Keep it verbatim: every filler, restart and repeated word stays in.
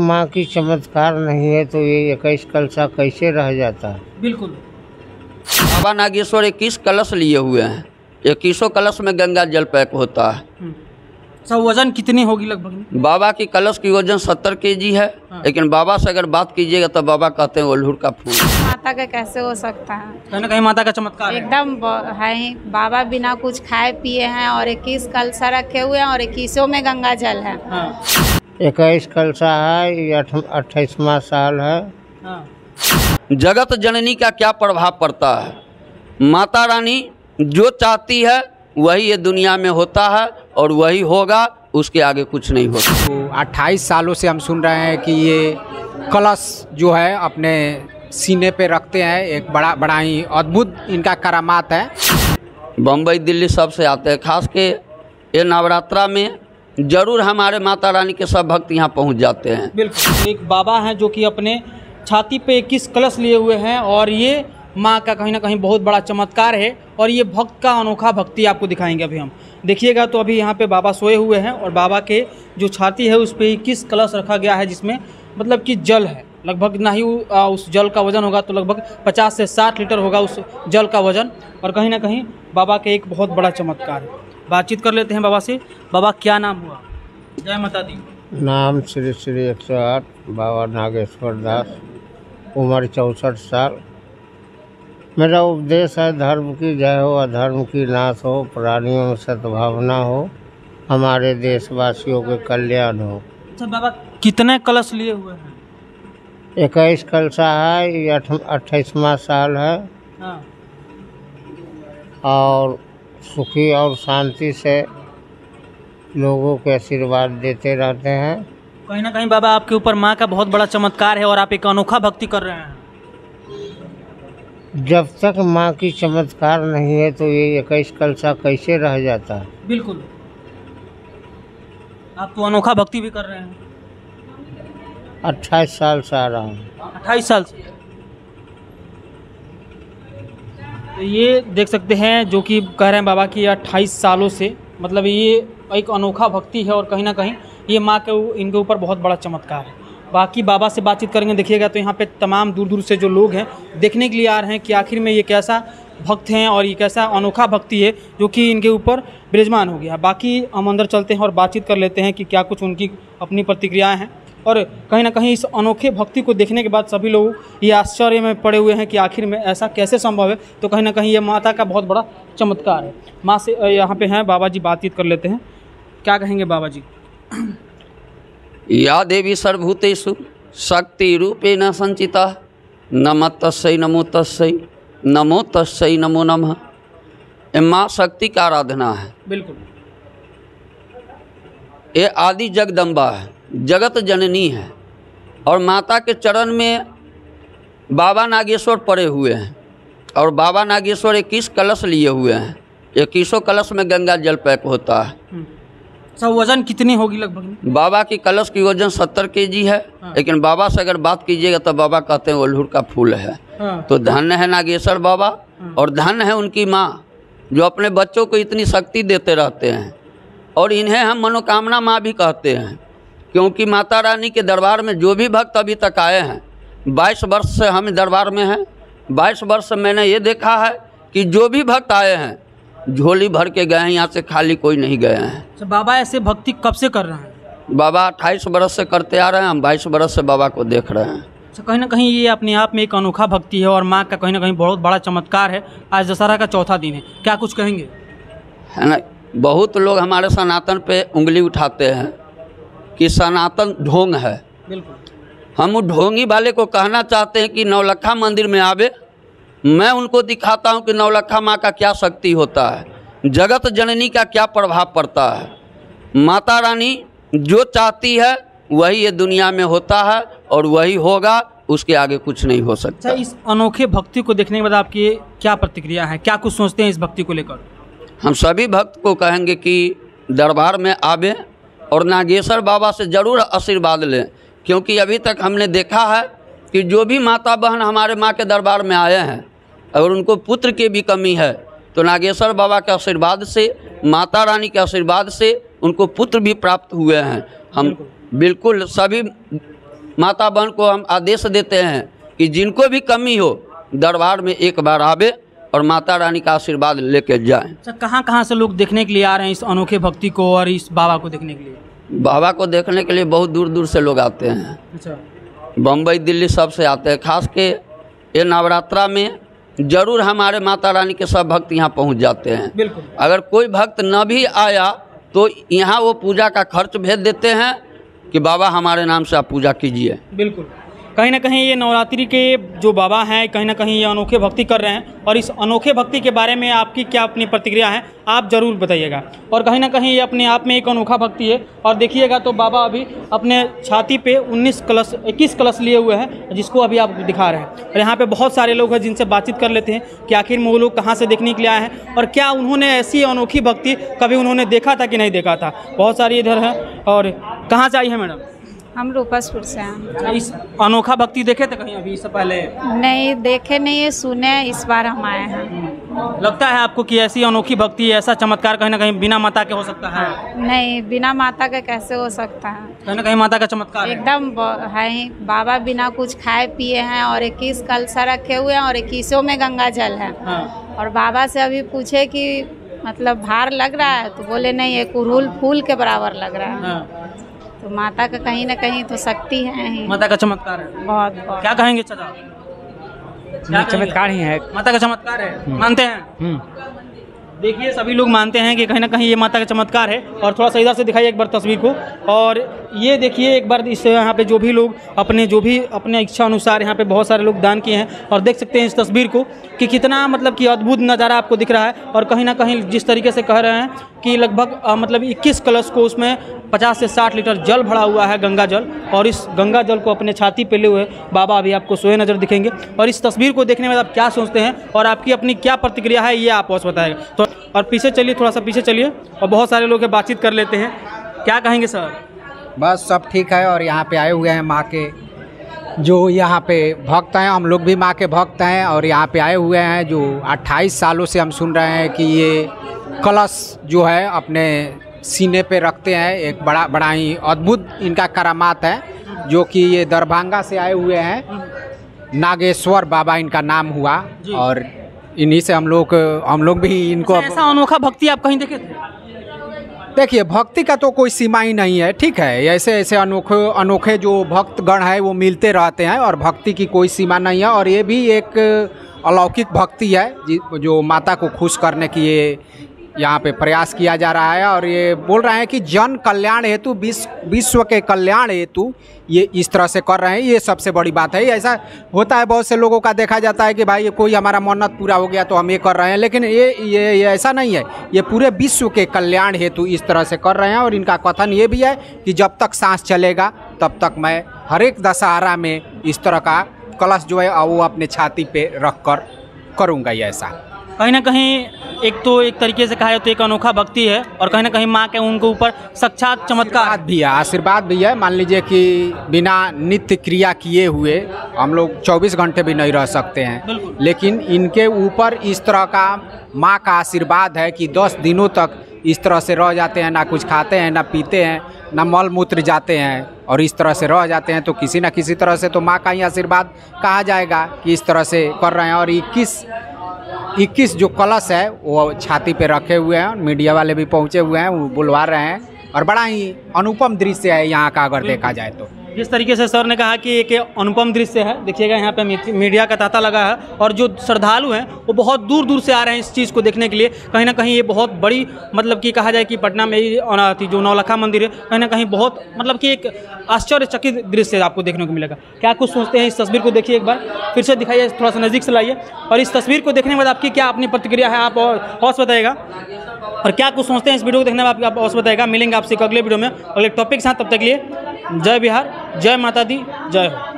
माँ की चमत्कार नहीं है तो ये इक्कीस कलशा कैसे रह जाता है। बिल्कुल। बाबा नागेश्वर इक्कीस कलश लिए हुए हैं, इक्कीसों कलश में गंगा जल पैक होता है। सब वजन कितनी होगी लगभग? बाबा की कलश की वजन सत्तर केजी है। हाँ। लेकिन बाबा से अगर बात कीजिएगा तो बाबा कहते हैं ओल्हुर का फूल। माता का कैसे हो सकता है? कहीं ना कहीं माता का चमत्कार एकदम है ही। बाबा बिना कुछ खाए पिए हैं और इक्कीस कलशा रखे हुए हैं और इक्कीसों में गंगा जल है। हाँ। इक्कीस कलशा है, ये अट्ठाईसवां साल है। हाँ। जगत जननी का क्या प्रभाव पड़ता है? माता रानी जो चाहती है वही ये दुनिया में होता है और वही होगा, उसके आगे कुछ नहीं होता। तो अट्ठाईस सालों से हम सुन रहे हैं कि ये कलश जो है अपने सीने पे रखते हैं, एक बड़ा बड़ा ही अद्भुत इनका करामात है। बम्बई दिल्ली सब से आते हैं, खास के ये नवरात्रा में जरूर हमारे माता रानी के सब भक्त यहाँ पहुँच जाते हैं। बिल्कुल। एक बाबा हैं जो कि अपने छाती पे इक्कीस कलश लिए हुए हैं और ये माँ का कहीं ना कहीं बहुत बड़ा चमत्कार है और ये भक्त का अनोखा भक्ति आपको दिखाएंगे अभी हम। देखिएगा तो अभी यहाँ पे बाबा सोए हुए हैं और बाबा के जो छाती है उस पर इक्कीस कलश रखा गया है, जिसमें मतलब कि जल है। लगभग ना ही उस जल का वजन होगा तो लगभग पचास से साठ लीटर होगा उस जल का वजन। और कहीं ना कहीं बाबा के एक बहुत बड़ा चमत्कार है। बातचीत कर लेते हैं बाबा से। बाबा क्या नाम हुआ? जय माता दी। नाम श्री श्री एक सौ आठ बाबा नागेश्वर दास, उम्र चौंसठ साल। मेरा उपदेश है धर्म की जय हो, अधर्म की नाश हो, प्राणियों में सद्भावना हो, हमारे देशवासियों के कल्याण हो। अच्छा बाबा, कितने कलश लिए हुए हैं? इक्कीस कलशा है, ये अट्ठाईसवां साल है। हाँ। और सुखी और शांति से लोगों के आशीर्वाद देते रहते हैं। कहीं ना कहीं बाबा आपके ऊपर माँ का बहुत बड़ा चमत्कार है और आप एक अनोखा भक्ति कर रहे हैं। जब तक माँ की चमत्कार नहीं है तो ये इक्कीस कलशा कैसे रह जाता है। बिल्कुल। आप तो अनोखा भक्ति भी कर रहे हैं। अट्ठाईस साल से आ रहा हूँ। अट्ठाईस साल से। तो ये देख सकते हैं जो कि कह रहे हैं बाबा की अट्ठाईस सालों से, मतलब ये एक अनोखा भक्ति है और कहीं ना कहीं ये माँ के इनके ऊपर बहुत बड़ा चमत्कार है। बाकी बाबा से बातचीत करेंगे। देखिएगा तो यहाँ पे तमाम दूर दूर से जो लोग हैं देखने के लिए आ रहे हैं कि आखिर में ये कैसा भक्त हैं और ये कैसा अनोखा भक्ति है जो कि इनके ऊपर विराजमान हो गया। बाकी हम अंदर चलते हैं और बातचीत कर लेते हैं कि क्या कुछ उनकी अपनी प्रतिक्रियाएं हैं। और कहीं ना कहीं इस अनोखे भक्ति को देखने के बाद सभी लोग ये आश्चर्य में पड़े हुए हैं कि आखिर में ऐसा कैसे संभव है। तो कहीं ना कहीं ये माता का बहुत बड़ा चमत्कार है। माँ से यहाँ पे हैं बाबा जी, बातचीत कर लेते हैं। क्या कहेंगे बाबा जी? या देवी सर्वभूतेषु शक्ति रूपेण संचिता, नमः तस्यै नमो तस्यै नमो तस्यै नमो नमः। ये माँ शक्ति का आराधना है। बिल्कुल। ये आदि जगदम्बा है, जगत जननी है और माता के चरण में बाबा नागेश्वर पड़े हुए हैं और बाबा नागेश्वर इक्कीस कलश लिए हुए हैं, इक्कीसों कलश में गंगा जल पैक होता है। सब वजन कितनी होगी लगभग? बाबा की कलश की वजन सत्तर केजी है। हाँ। लेकिन बाबा से अगर बात कीजिएगा तो बाबा कहते हैं ओल्हुर का फूल है। हाँ। तो धन्य है नागेश्वर बाबा। हाँ। और धन्य है उनकी माँ जो अपने बच्चों को इतनी शक्ति देते रहते हैं और इन्हें हम मनोकामना माँ भी कहते हैं, क्योंकि माता रानी के दरबार में जो भी भक्त अभी तक आए हैं, बाईस वर्ष से हम दरबार में हैं, बाईस वर्ष से मैंने ये देखा है कि जो भी भक्त आए हैं झोली भर के गए हैं, यहाँ से खाली कोई नहीं गए हैं। तो बाबा ऐसे भक्ति कब से कर रहे हैं? बाबा अट्ठाईस बरस से करते आ रहे हैं, हम बाईस बरस से बाबा को देख रहे हैं। तो कहीं ना कहीं ये अपने आप में एक अनोखा भक्ति है और माँ का कहीं ना कहीं बहुत बड़ा चमत्कार है। आज दशहरा का चौथा दिन है, क्या कुछ कहेंगे? है ना, बहुत लोग हमारे सनातन पे उंगली उठाते हैं कि सनातन ढोंग है। बिल्कुल। हम ढोंगी वाले को कहना चाहते हैं कि नौलखा मंदिर में आवे, मैं उनको दिखाता हूं कि नौलखा माँ का क्या शक्ति होता है, जगत जननी का क्या प्रभाव पड़ता है। माता रानी जो चाहती है वही ये दुनिया में होता है और वही होगा, उसके आगे कुछ नहीं हो सकता। अच्छा, इस अनोखे भक्ति को देखने के बाद आपकी क्या प्रतिक्रिया है? क्या कुछ सोचते हैं इस भक्ति को लेकर? हम सभी भक्त को कहेंगे कि दरबार में आवे और नागेश्वर बाबा से ज़रूर आशीर्वाद लें, क्योंकि अभी तक हमने देखा है कि जो भी माता बहन हमारे माँ के दरबार में आए हैं, अगर उनको पुत्र की भी कमी है तो नागेश्वर बाबा के आशीर्वाद से, माता रानी के आशीर्वाद से उनको पुत्र भी प्राप्त हुए हैं। हम बिल्कुल सभी माता बहन को हम आदेश देते हैं कि जिनको भी कमी हो दरबार में एक बार आवे और माता रानी का आशीर्वाद लेके जाएं। अच्छा, कहाँ कहाँ से लोग देखने के लिए आ रहे हैं इस अनोखे भक्ति को और इस बाबा को देखने के लिए? बाबा को देखने के लिए बहुत दूर दूर से लोग आते हैं। अच्छा, बम्बई दिल्ली सब से आते हैं। खास के ये नवरात्रा में जरूर हमारे माता रानी के सब भक्त यहाँ पहुँच जाते हैं। बिल्कुल। अगर कोई भक्त न भी आया तो यहाँ वो पूजा का खर्च भेज देते हैं कि बाबा हमारे नाम से आप पूजा कीजिए। बिल्कुल। कहीं ना कहीं ये नवरात्रि के जो बाबा हैं कहीं ना कहीं ये अनोखे भक्ति कर रहे हैं और इस अनोखे भक्ति के बारे में आपकी क्या अपनी प्रतिक्रिया है आप ज़रूर बताइएगा। और कहीं ना कहीं ये अपने आप में एक अनोखा भक्ति है। और देखिएगा तो बाबा अभी अपने छाती पे उन्नीस कलश इक्कीस कलश लिए हुए हैं जिसको अभी आप दिखा रहे हैं। और यहाँ पे बहुत सारे लोग हैं जिनसे बातचीत कर लेते हैं कि आखिर में वो लोग कहाँ से देखने के लिए आए हैं और क्या उन्होंने ऐसी अनोखी भक्ति कभी उन्होंने देखा था कि नहीं देखा था। बहुत सारी इधर है। और कहाँ से आई है मैडम? हम रूपसपुर से हैं। इस अनोखा भक्ति देखे थे कहीं अभी इससे पहले? नहीं देखे, नहीं है, सुने, इस बार हम आए हैं। लगता है आपको कि ऐसी अनोखी भक्ति ऐसा चमत्कार कहीं ना कहीं बिना माता के हो सकता है? नहीं, बिना माता के कैसे हो सकता है? कहीं ना कहीं माता का चमत्कार है। एकदम ब- है ही। बाबा बिना कुछ खाए पिए हैं और इक्कीस कलशा रखे हुए हैं और इक्कीसों में गंगा जल है। हाँ। और बाबा से अभी पूछे कि मतलब भार लग रहा है तो बोले नहीं, एक उड़हुल फूल के बराबर लग रहा है। हाँ। तो माता का कहीं ना कहीं तो शक्ति है ही। माता का चमत्कार है। बहुत बहुत। क्या क्या कहेंगे चाचा? क्या चमत्कार ही है। माता का चमत्कार है, मानते हैं? देखिए सभी लोग मानते हैं कि कहीं ना कहीं ये माता का चमत्कार है। और थोड़ा सा इधर से दिखाइए एक बार तस्वीर को। और ये देखिए एक बार इस यहाँ पे जो भी लोग अपने जो भी अपने इच्छा अनुसार यहाँ पे बहुत सारे लोग दान किए हैं। और देख सकते हैं इस तस्वीर को कि कितना मतलब कि अद्भुत नज़ारा आपको दिख रहा है। और कहीं ना कहीं जिस तरीके से कह रहे हैं कि लगभग अ, मतलब इक्कीस कलश को उसमें पचास से साठ लीटर जल भरा हुआ है, गंगा जल। और इस गंगा जल को अपने छाती पे लिए हुए बाबा अभी आपको सोए नज़र दिखेंगे। और इस तस्वीर को देखने में आप क्या सोचते हैं और आपकी अपनी क्या प्रतिक्रिया है ये आप बस बताएगा। तो और पीछे चलिए, थोड़ा सा पीछे चलिए और बहुत सारे लोग बातचीत कर लेते हैं। क्या कहेंगे सर? बस सब ठीक है। और यहाँ पे आए हुए हैं माँ के जो यहाँ पे भक्त हैं, हम लोग भी माँ के भक्त हैं। और यहाँ पे आए हुए हैं जो अट्ठाईस सालों से हम सुन रहे हैं कि ये कलश जो है अपने सीने पे रखते हैं। एक बड़ा बड़ा ही अद्भुत इनका करामात है जो कि ये दरभंगा से आए हुए हैं। नागेश्वर बाबा इनका नाम हुआ। और इन्हीं से हम लोग हम लोग भी इनको ऐसा अनोखा भक्ति आप कहीं देखे थे? देखिए, भक्ति का तो कोई सीमा ही नहीं है, ठीक है। ऐसे ऐसे अनोखे अनोखे जो भक्तगण है वो मिलते रहते हैं और भक्ति की कोई सीमा नहीं है। और ये भी एक अलौकिक भक्ति है जो माता को खुश करने की ये यहाँ पे प्रयास किया जा रहा है। और ये बोल रहे हैं कि जन कल्याण हेतु, विश्व विश्व के कल्याण हेतु ये इस तरह से कर रहे हैं। ये सबसे बड़ी बात है। ऐसा होता है बहुत से लोगों का देखा जाता है कि भाई ये कोई हमारा मन्नत पूरा हो गया तो हम ये कर रहे हैं, लेकिन ये ये, ये ऐसा नहीं है। ये पूरे विश्व के कल्याण हेतु इस तरह से कर रहे हैं। और इनका कथन ये भी है कि जब तक सांस चलेगा तब तक मैं हर एक दशहरा में इस तरह का कलश जो है वो अपने छाती पे रख कर करूँगा। ये ऐसा कहीं ना कहीं एक तो एक तरीके से कहा जाए तो एक अनोखा भक्ति है और कहीं ना कहीं माँ के उनके ऊपर साक्षात चमत्कार आशीर्वाद भी है आशीर्वाद भी है। मान लीजिए कि बिना नित्य क्रिया किए हुए हम लोग चौबीस घंटे भी नहीं रह सकते हैं, लेकिन इनके ऊपर इस तरह का माँ का आशीर्वाद है कि दस दिनों तक इस तरह से रह जाते हैं, ना कुछ खाते हैं, ना पीते हैं, ना मल मूत्र जाते हैं और इस तरह से रह जाते हैं। तो किसी न किसी तरह से तो माँ का ही आशीर्वाद कहा जाएगा कि इस तरह से कर रहे हैं। और इक्कीस इक्कीस जो कलश है वो छाती पे रखे हुए हैं। मीडिया वाले भी पहुंचे हुए हैं, वो बुलवा रहे हैं। और बड़ा ही अनुपम दृश्य है यहाँ का अगर देखा जाए तो। जिस तरीके से सर ने कहा कि एक अनुपम दृश्य है, देखिएगा यहाँ पे मीडिया का तांता लगा है और जो श्रद्धालु हैं वो बहुत दूर दूर से आ रहे हैं इस चीज़ को देखने के लिए। कहीं ना कहीं ये बहुत बड़ी मतलब कि कहा जाए कि पटना में जो नौलखा मंदिर है कहीं ना कहीं बहुत मतलब कि एक आश्चर्यचकित दृश्य आपको देखने को मिलेगा। क्या कुछ सोचते हैं? इस तस्वीर को देखिए एक बार, फिर से दिखाइए, थोड़ा सा नज़दीक से लाइए। और इस तस्वीर को देखने के बाद आपकी क्या अपनी प्रतिक्रिया है आप और बताइएगा। और क्या कुछ सोचते हैं इस वीडियो को देखने में आप और बताइएगा। मिलेंगे आपसे एक अगले वीडियो में अगले टॉपिक के साथ। तब तक के लिए जय बिहार, जय माता दी, जय हो।